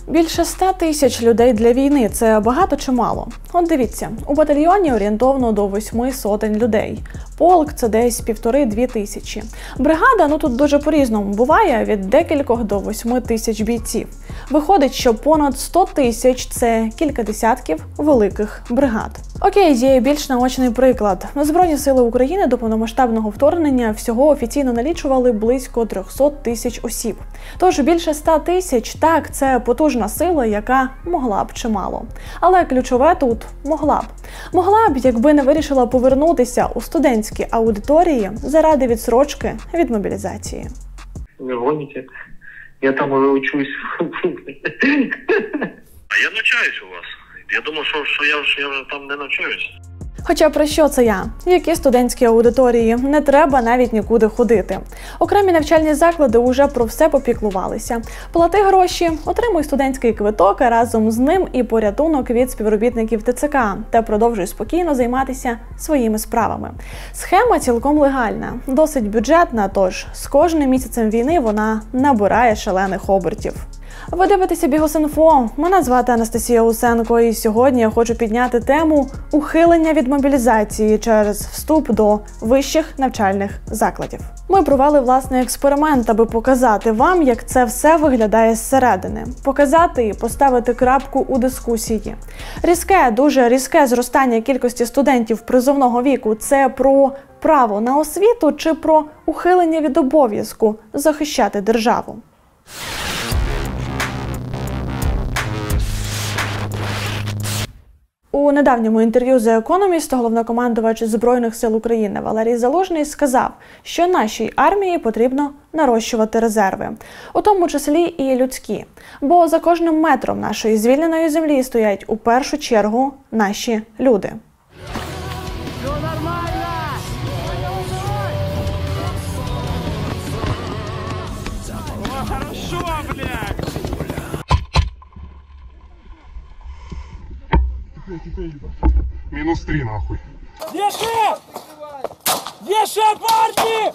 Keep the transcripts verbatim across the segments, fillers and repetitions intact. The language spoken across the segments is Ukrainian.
Більше ста тисяч людей для війни – це багато чи мало? От дивіться, у батальйоні орієнтовно до восьми сотень людей. Полк – це десь півтори-дві тисячі. Бригада, ну тут дуже по-різному, буває від декількох до восьми тисяч бійців. Виходить, що понад сто тисяч – це кілька десятків великих бригад. Окей, є більш наочний приклад. Збройні сили України до повномасштабного вторгнення всього офіційно налічували близько триста тисяч осіб. Тож більше ста тисяч – так, це потужна сила, яка могла б чимало. Але ключове тут – могла б. Могла б, якби не вирішила повернутися у студентські аудиторії заради відсрочки від мобілізації. Ви гоните? Я там уже учусь. А я навчаюсь у вас. Я думав, що, що, я, що я вже там не навчаюсь. Хоча про що це я? Які студентські аудиторії? Не треба навіть нікуди ходити. Окремі навчальні заклади уже про все попіклувалися. Плати гроші, отримуй студентський квиток, а разом з ним і порятунок від співробітників ТЦК та продовжуй спокійно займатися своїми справами. Схема цілком легальна, досить бюджетна, тож з кожним місяцем війни вона набирає шалених обертів. Ви дивитеся Бігус.Інфо. Мене звати Анастасія Усенко, і сьогодні я хочу підняти тему ухилення від мобілізації через вступ до вищих навчальних закладів. Ми провели власний експеримент, аби показати вам, як це все виглядає зсередини. Показати і поставити крапку у дискусії. Різке, дуже різке зростання кількості студентів призовного віку – це про право на освіту чи про ухилення від обов'язку захищати державу? У недавньому інтерв'ю The Economist головнокомандувач Збройних сил України Валерій Залужний сказав, що нашій армії потрібно нарощувати резерви, у тому числі і людські. Бо за кожним метром нашої звільненої землі стоять у першу чергу наші люди. Минус три, нахуй. Где шеф? Где шеф партии?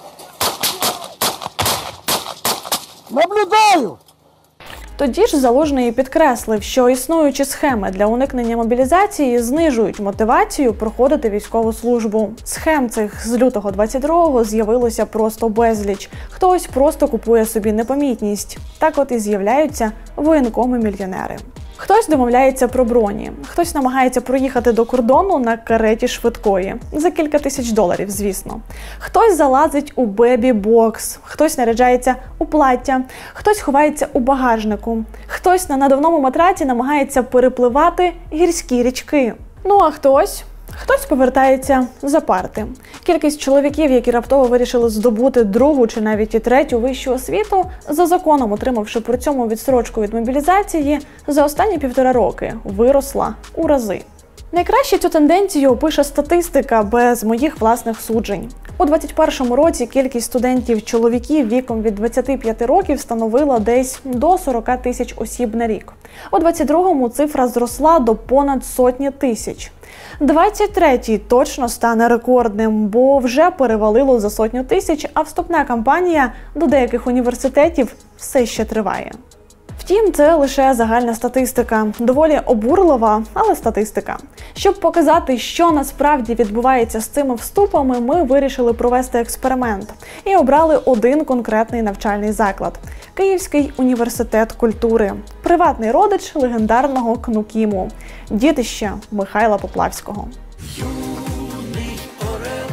Наблюдаю! Тоді ж Залужний підкреслив, що існуючі схеми для уникнення мобілізації знижують мотивацію проходити військову службу. Схем цих з лютого двадцять другого з'явилося просто безліч. Хтось просто купує собі непомітність. Так от і з'являються воєнкоми-мільйонери. Хтось домовляється про броні, хтось намагається проїхати до кордону на кареті швидкої. За кілька тисяч доларів, звісно. Хтось залазить у бебі-бокс, хтось наряджається у плаття, хтось ховається у багажнику, хтось на надувному матраці намагається перепливати гірські річки. Ну а хтось... Хтось повертається за парти. Кількість чоловіків, які раптово вирішили здобути другу чи навіть і третю вищу освіту, за законом отримавши при цьому відстрочку від мобілізації, за останні півтора роки виросла у рази. Найкраще цю тенденцію опише статистика без моїх власних суджень. У двадцять першому році кількість студентів-чоловіків віком від двадцяти п'яти років становила десь до сорока тисяч осіб на рік. У двадцять другому цифра зросла до понад сотні тисяч. двадцять третій точно стане рекордним, бо вже перевалило за сотню тисяч, а вступна кампанія до деяких університетів все ще триває. Втім, це лише загальна статистика. Доволі обурлива, але статистика. Щоб показати, що насправді відбувається з цими вступами, ми вирішили провести експеримент. І обрали один конкретний навчальний заклад – Київський університет культури. Приватний родич легендарного КНУКІМу – дітище Михайла Поплавського. Юний орел,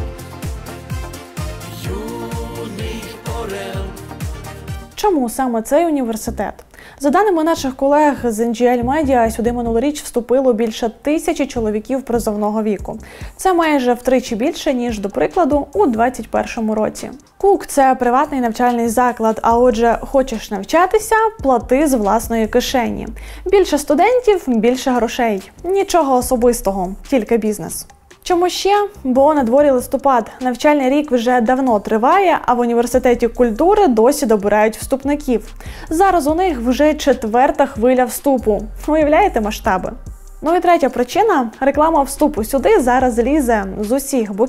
юний орел. Чому саме цей університет? За даними наших колег з ен джі ел Media, сюди минулоріч вступило більше тисячі чоловіків призовного віку. Це майже втричі більше, ніж, до прикладу, у двадцять першому році. КУК – це приватний навчальний заклад, а отже, хочеш навчатися – плати з власної кишені. Більше студентів – більше грошей. Нічого особистого, тільки бізнес. Чому ще? Бо на дворі листопад. Навчальний рік вже давно триває, а в університеті культури досі добирають вступників. Зараз у них вже четверта хвиля вступу. Уявляєте масштаби? Ну і третя причина – реклама вступу сюди зараз лізе з усіх боків.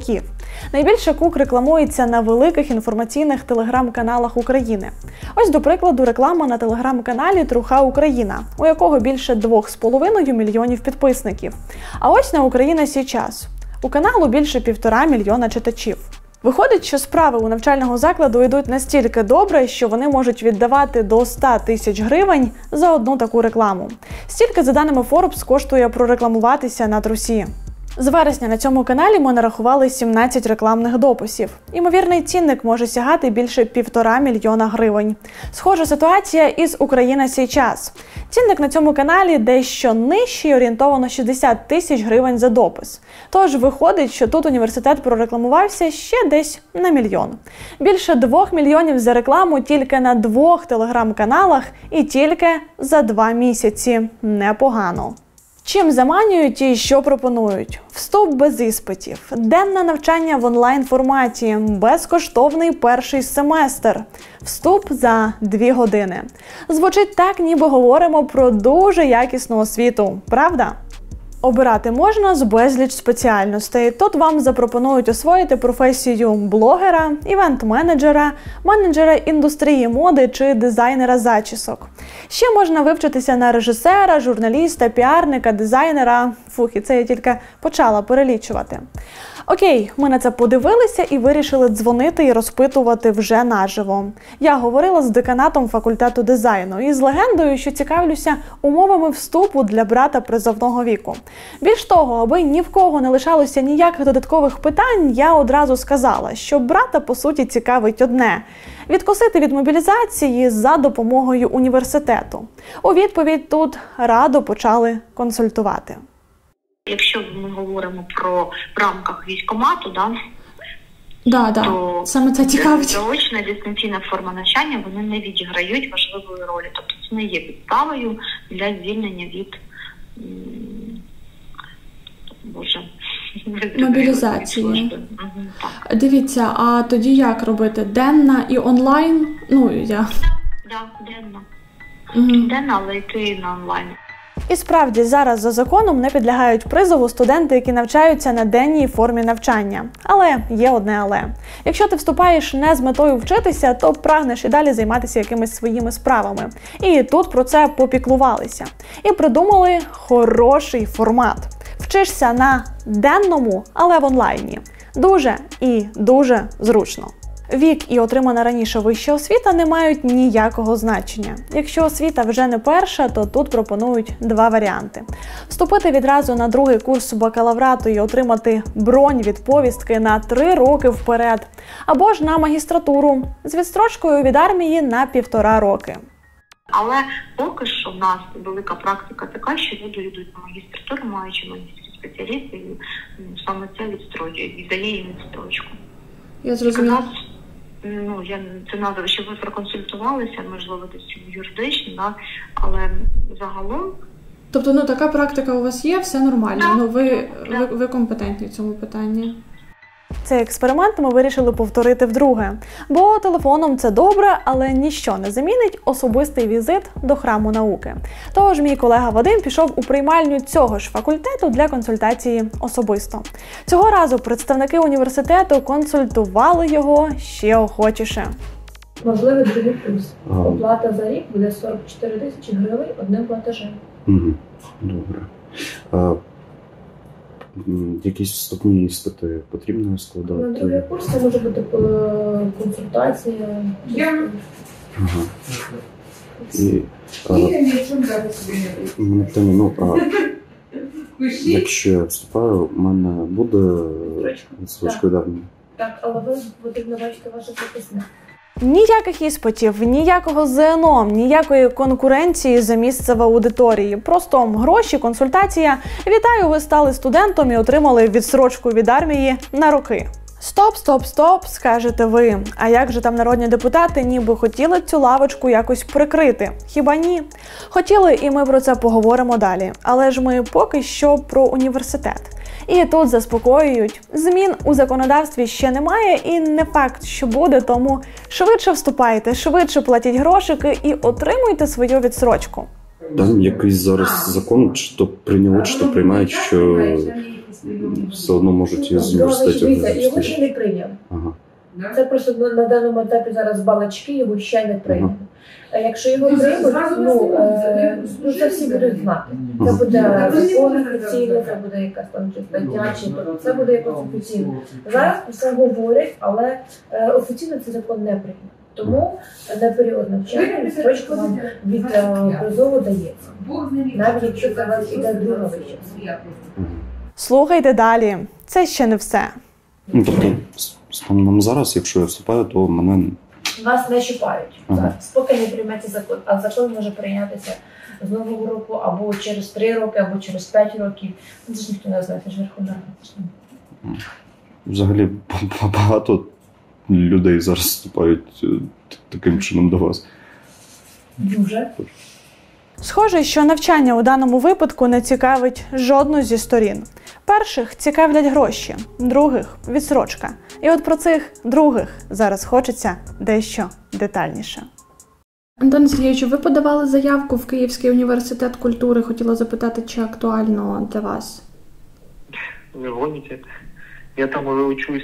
Найбільше КУК рекламується на великих інформаційних телеграм-каналах України. Ось, до прикладу, реклама на телеграм-каналі Труха Україна, у якого більше двох з половиною мільйонів підписників. А ось на Україна Січас. У каналу більше півтора мільйона читачів. Виходить, що справи у навчального закладу йдуть настільки добре, що вони можуть віддавати до ста тисяч гривень за одну таку рекламу. Стільки, за даними Forbes, коштує прорекламуватися на Трусі. З вересня на цьому каналі ми нарахували сімнадцять рекламних дописів. Імовірний цінник може сягати більше півтора мільйона гривень. Схожа ситуація із «Україна Січас». Цінник на цьому каналі дещо нижчий, орієнтовано шістдесят тисяч гривень за допис. Тож виходить, що тут університет прорекламувався ще десь на мільйон. Більше двох мільйонів за рекламу тільки на двох телеграм-каналах і тільки за два місяці. Непогано. Чим заманюють і що пропонують? Вступ без іспитів, денне навчання в онлайн-форматі, безкоштовний перший семестр, вступ за дві години. Звучить так, ніби говоримо про дуже якісну освіту, правда? Обирати можна з безліч спеціальностей. Тут вам запропонують освоїти професію блогера, івент-менеджера, менеджера індустрії моди чи дизайнера зачісок. Ще можна вивчитися на режисера, журналіста, піарника, дизайнера. Фух, і це я тільки почала перелічувати. Окей, ми на це подивилися і вирішили дзвонити і розпитувати вже наживо. Я говорила з деканатом факультету дизайну і з легендою, що цікавлюся умовами вступу для брата призовного віку. Більш того, аби ні в кого не лишалося ніяких додаткових питань, я одразу сказала, що брата, по суті, цікавить одне – відкосити від мобілізації за допомогою університету. У відповідь тут радо почали консультувати. Якщо ми говоримо про в рамках військкомату, да, да, да. то саме це цікавить. заочна дистанційна форма навчання, вони не відіграють важливої ролі. Тобто це не є підставою для звільнення від Боже, мобілізації. Угу, так. Дивіться, а тоді як робити? Денна і онлайн? Ну, я... Да, денна. Угу. Денна, але йти на онлайн. І справді, зараз за законом не підлягають призову студенти, які навчаються на денній формі навчання. Але є одне але. Якщо ти вступаєш не з метою вчитися, то прагнеш і далі займатися якимись своїми справами. І тут про це попіклувалися. І придумали хороший формат. Вчишся на денному, але в онлайні. Дуже і дуже зручно. Вік і отримана раніше вища освіта не мають ніякого значення. Якщо освіта вже не перша, то тут пропонують два варіанти. Вступити відразу на другий курс бакалаврату і отримати бронь від повістки на три роки вперед. Або ж на магістратуру з відстрочкою від армії на півтора роки. Але поки що в нас велика практика така, що люди йдуть на магістратуру, маючи магістрські спеціалісти, і саме це відстрочує, і дає їм відстрочку. Я зрозуміла. Ну, я це надо, щоб ви проконсультувалися, можливо, десь юридично, да? Але загалом. Тобто, ну така практика у вас є, все нормально. Да. Ну ви, Да. ви, ви компетентні в цьому питанні. Цей експеримент ми вирішили повторити вдруге. Бо телефоном це добре, але ніщо не замінить особистий візит до храму науки. Тож мій колега Вадим пішов у приймальню цього ж факультету для консультації особисто. Цього разу представники університету консультували його ще охочіше. Можливий другий плюс. Оплата за рік буде сорок чотири тисячі гривень одним платежем. Угу. Добре. А, якісь вступні іспити потрібно складати? На другий курс це може бути консультація. Ага. І, а, мене питання, ну, а, якщо я вступаю, у мене буде відсрочка давні? Так, але ви потрібно бачити ваше прописне. Ніяких іспитів, ніякого ЗНО, ніякої конкуренції за місце в аудиторії. Просто гроші, консультація. Вітаю, ви стали студентом і отримали відсрочку від армії на роки. Стоп, стоп, стоп, скажете ви. А як же там народні депутати ніби хотіли цю лавочку якось прикрити? Хіба ні? Хотіли, і ми про це поговоримо далі. Але ж ми поки що про університет. І тут заспокоюють, змін у законодавстві ще немає і не факт, що буде, тому швидше вступайте, швидше платіть грошики і отримуйте свою відсрочку. Там якийсь зараз закон, чи то прийняли, чи то приймають, що все одно можуть із Дивіться, університетів. його ще не прийняли. Ага. Це просто на, на даному етапі зараз балачки, його ще не прийняли. А якщо його приймуть, ну, е, ну це всі будуть знати. Це буде закон офіційний, це буде якась там чи стаття, чи тобто це буде якось офіційно. Зараз про це говорять, але е, офіційно цей закон не прийнято. Тому на період навчання відстрочка вам від е, призову дається. Навіть якщо це вас іде друга вища. Слухайте далі. Це ще не все. Ну, тобто, станом зараз, якщо я вступаю, то мене... Вас не чіпають Ага. зараз, поки не прийметься закон. А закон може прийнятися з нового року або через три роки, або через п'ять років. Це ж ніхто не знає, це ж Верховна Рада. Взагалі багато людей зараз вступають таким чином до вас. Дуже. Схоже, що навчання у даному випадку не цікавить жодну зі сторін. Перших цікавлять гроші, других – відсрочка. І от про цих других зараз хочеться дещо детальніше. Антон Сергійович, ви подавали заявку в Київський університет культури. Хотіла запитати, чи актуально для вас? Не гоните. Я там уже учусь.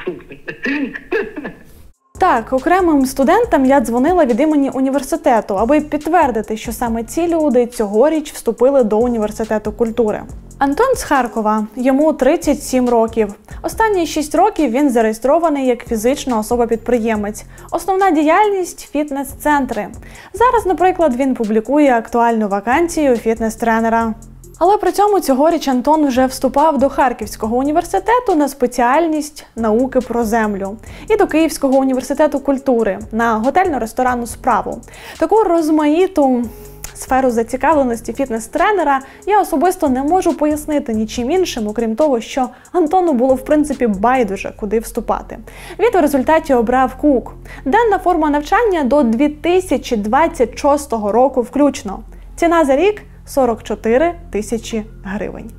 Так, окремим студентам я дзвонила від імені університету, аби підтвердити, що саме ці люди цьогоріч вступили до університету культури. Антон з Харкова, йому тридцять сім років. Останні шість років він зареєстрований як фізична особа-підприємець. Основна діяльність – фітнес-центри. Зараз, наприклад, він публікує актуальну вакансію фітнес-тренера. Але при цьому цьогоріч Антон вже вступав до Харківського університету на спеціальність науки про землю і до Київського університету культури на готельно-ресторанну справу. Таку розмаїту сферу зацікавленості фітнес-тренера я особисто не можу пояснити нічим іншим, окрім того, що Антону було в принципі байдуже, куди вступати. Він у результаті обрав КУК. Денна форма навчання до дві тисячі двадцять шостого року включно. Ціна за рік – сорок чотири тисячі гривень.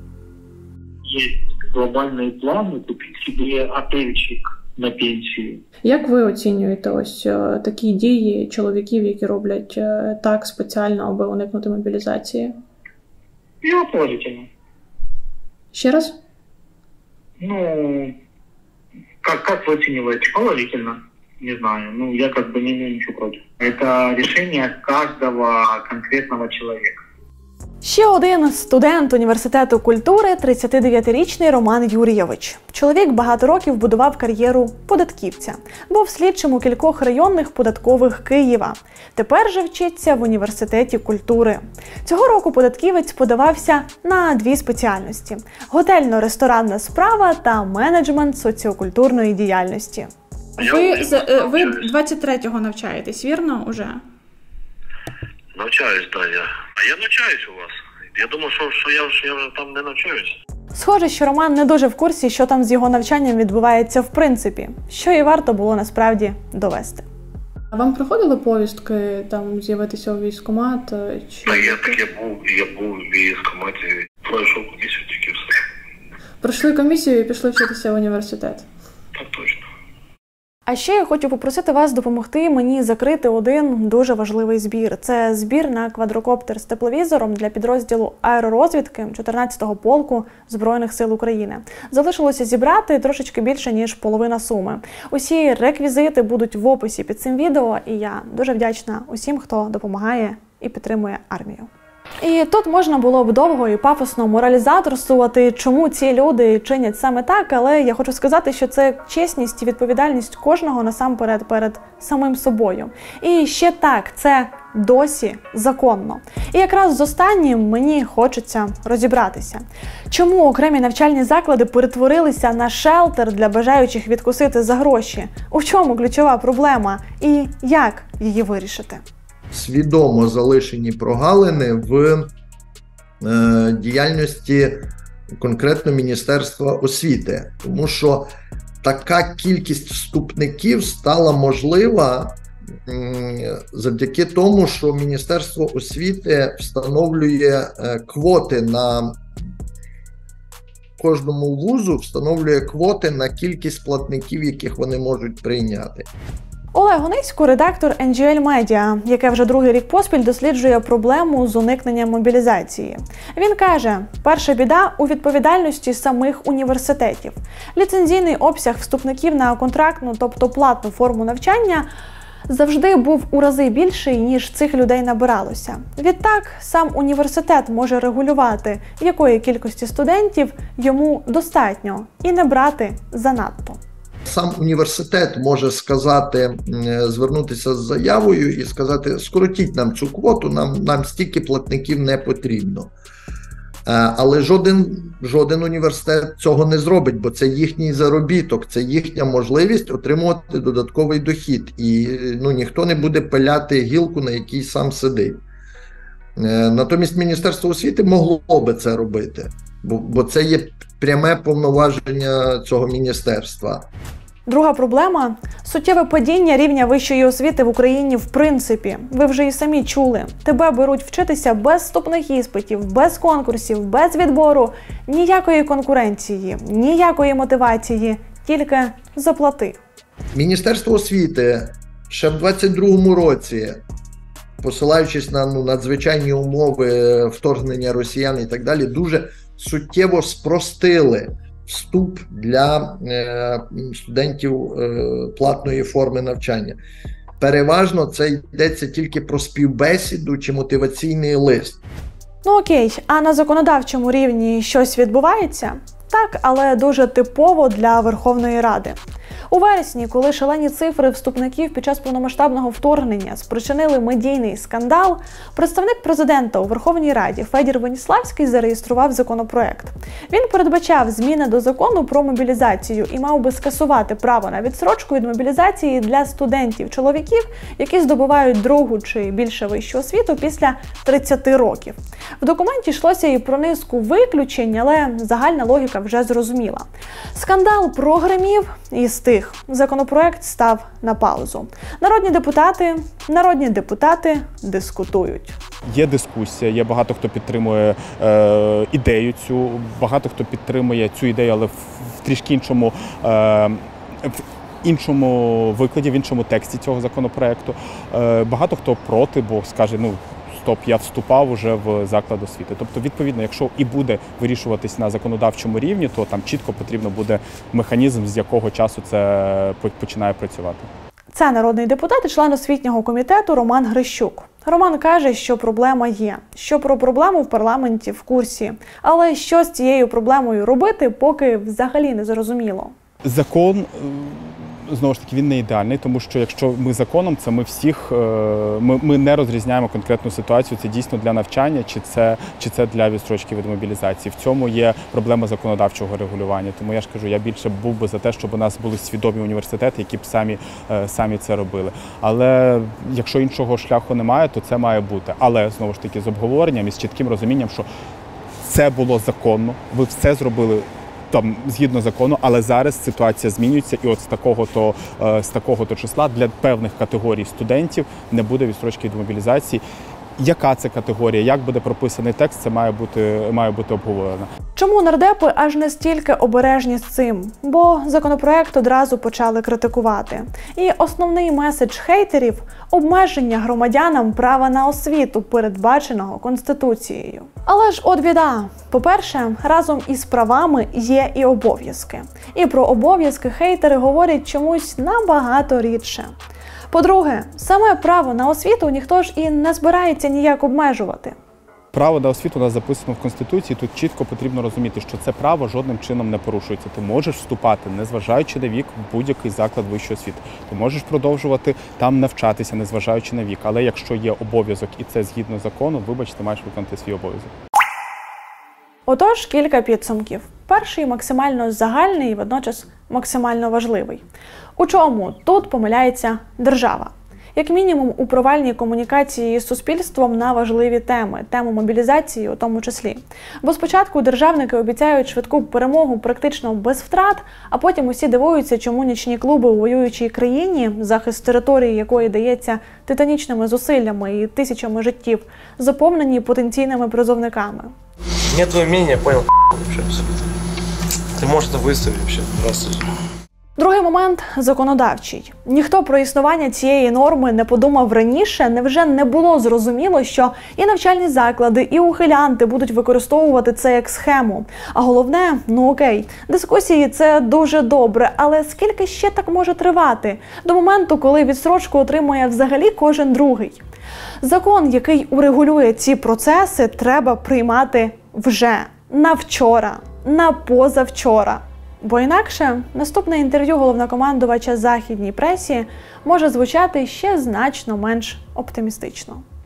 Есть глобальные планы купить себе отельчик на пенсію. Як ви оцінюєте ось е, такі дії чоловіків, які роблять е, так спеціально, аби уникнути мобілізації? Я положительно. Ще раз? Ну, как, как вы оцениваете? Положительно. Не знаю. Ну, я как бы не имею ничего против. Это решение каждого конкретного человека. Ще один студент університету культури – тридцятидев'ятирічний Роман Юрійович. Чоловік багато років будував кар'єру податківця. Був слідчим у кількох районних податкових Києва. Тепер же вчиться в університеті культури. Цього року податківець подавався на дві спеціальності – готельно-ресторанна справа та менеджмент соціокультурної діяльності. Ви, з- е, ви двадцять третього навчаєтесь, вірно, уже? Навчаюсь, да, я. А я навчаюсь у вас. Я думав, що, що, я, що я вже там не навчаюсь. Схоже, що Роман не дуже в курсі, що там з його навчанням відбувається в принципі, що і варто було насправді довести. А вам приходили повістки там з'явитися у військкомат? е, Чи... Так я, так я був, я був в військкоматі, пройшов комісію, тільки все. Пройшли комісію і пішли вчитися в університет? Так точно. А ще я хочу попросити вас допомогти мені закрити один дуже важливий збір. Це збір на квадрокоптер з тепловізором для підрозділу аеророзвідки чотирнадцятого полку Збройних сил України. Залишилося зібрати трошечки більше, ніж половина суми. Усі реквізити будуть в описі під цим відео, і я дуже вдячна усім, хто допомагає і підтримує армію. І тут можна було б довго і пафосно моралізаторствувати, чому ці люди чинять саме так, але я хочу сказати, що це чесність і відповідальність кожного насамперед перед самим собою. І ще так, це досі законно. І якраз з останнім мені хочеться розібратися. Чому окремі навчальні заклади перетворилися на шелтер для бажаючих відкусити за гроші? У чому ключова проблема? І як її вирішити? Свідомо залишені прогалини в е, діяльності конкретно Міністерства освіти. Тому що така кількість вступників стала можлива м, завдяки тому, що Міністерство освіти встановлює е, квоти на кожному вузу, встановлює квоти на кількість платників, яких вони можуть прийняти. Олег Онисько – редактор ен джі ел Media, яке вже другий рік поспіль досліджує проблему з уникненням мобілізації. Він каже, перша біда у відповідальності самих університетів. Ліцензійний обсяг вступників на контрактну, тобто платну форму навчання, завжди був у рази більший, ніж цих людей набиралося. Відтак, сам університет може регулювати, якої кількості студентів йому достатньо, і не брати занадто. Сам університет може сказати, звернутися з заявою і сказати, скоротіть нам цю квоту, нам, нам стільки платників не потрібно. Але жоден, жоден університет цього не зробить, бо це їхній заробіток, це їхня можливість отримувати додатковий дохід. І ну, ніхто не буде пиляти гілку, на якій сам сидить. Натомість Міністерство освіти могло би це робити, бо, бо це є пряме повноваження цього міністерства. Друга проблема – суттєве падіння рівня вищої освіти в Україні в принципі. Ви вже і самі чули. Тебе беруть вчитися без вступних іспитів, без конкурсів, без відбору. Ніякої конкуренції, ніякої мотивації, тільки заплати. Міністерство освіти ще в двадцять другому році, посилаючись на ну, надзвичайні умови вторгнення росіян і так далі, дуже суттєво спростили вступ для е, студентів е, платної форми навчання. Переважно це йдеться тільки про співбесіду чи мотиваційний лист. Ну окей, а на законодавчому рівні щось відбувається? Так, але дуже типово для Верховної Ради. У вересні, коли шалені цифри вступників під час повномасштабного вторгнення спричинили медійний скандал, представник президента у Верховній Раді Федір Веніславський зареєстрував законопроект. Він передбачав зміни до закону про мобілізацію і мав би скасувати право на відстрочку від мобілізації для студентів-чоловіків, які здобувають другу чи більше вищу освіту після тридцяти років. В документі йшлося і про низку виключень, але загальна логіка вже зрозуміла. Скандал прогремів і стих. Законопроект став на паузу. Народні депутати, народні депутати дискутують. Є дискусія, є багато хто підтримує е, ідею цю, багато хто підтримує цю ідею, але в, в трішки іншому, е, в іншому викладі, в іншому тексті цього законопроекту. Е, багато хто проти, бо скаже, ну, стоп, я вступав уже в заклад освіти. Тобто, відповідно, якщо і буде вирішуватись на законодавчому рівні, то там чітко потрібно буде механізм, з якого часу це починає працювати. Це народний депутат і член освітнього комітету Роман Грищук. Роман каже, що проблема є, що про проблему в парламенті в курсі. Але що з цією проблемою робити, поки взагалі не зрозуміло. Закон, знову ж таки, він не ідеальний, тому що якщо ми законом, це ми всіх, ми, ми не розрізняємо конкретну ситуацію, це дійсно для навчання, чи це, чи це для відстрочки від мобілізації. В цьому є проблема законодавчого регулювання. Тому я ж кажу, я більше був би за те, щоб у нас були свідомі університети, які б самі, самі це робили. Але якщо іншого шляху немає, то це має бути. Але, знову ж таки, з обговоренням і з чітким розумінням, що це було законно, ви все зробили там згідно закону, але зараз ситуація змінюється, і от з такого-то з такого-то числа для певних категорій студентів не буде відстрочки від мобілізації. Яка це категорія, як буде прописаний текст, це має бути, має бути обговорено. Чому нардепи аж настільки обережні з цим? Бо законопроект одразу почали критикувати. І основний меседж хейтерів – обмеження громадянам права на освіту, передбаченого Конституцією. Але ж от біда. По-перше, разом із правами є і обов'язки. І про обов'язки хейтери говорять чомусь набагато рідше. По-друге, саме право на освіту ніхто ж і не збирається ніяк обмежувати. Право на освіту у нас записано в Конституції, тут чітко потрібно розуміти, що це право жодним чином не порушується. Ти можеш вступати, незважаючи на вік, в будь-який заклад вищої освіти. Ти можеш продовжувати там навчатися, незважаючи на вік. Але якщо є обов'язок і це згідно закону, вибач, ти маєш виконати свій обов'язок. Отож, кілька підсумків. Перший максимально загальний і водночас максимально важливий. У чому тут помиляється держава? Як мінімум у провальній комунікації з суспільством на важливі теми, тему мобілізації у тому числі. Бо спочатку державники обіцяють швидку перемогу практично без втрат, а потім усі дивуються, чому нічні клуби у воюючій країні, захист території якої дається титанічними зусиллями і тисячами життів, заповнені потенційними призовниками. Мне твое мнение, понял, вообще абсолютно. Ты можешь это выставить вообще, здравствуйте. Другий момент – законодавчий. Ніхто про існування цієї норми не подумав раніше, невже не було зрозуміло, що і навчальні заклади, і ухилянти будуть використовувати це як схему. А головне, ну окей, дискусії – це дуже добре, але скільки ще так може тривати? До моменту, коли відстрочку отримує взагалі кожен другий. Закон, який урегулює ці процеси, треба приймати вже, на вчора, на позавчора. Бо інакше наступне інтерв'ю головнокомандувача західній пресі може звучати ще значно менш оптимістично.